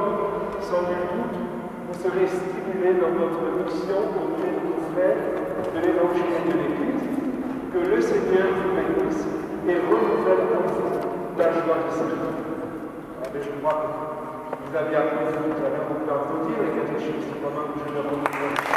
sans nul doute, vous serez stimulés dans votre mission auprès de vos frères de l'Évangile et de l'Église. Que le Seigneur vous bénisse et renouvelle en vous la joie de servir. Je crois que vous avez appris, vous avez beaucoup applaudi les catéchistes pendant que je le renouvelle.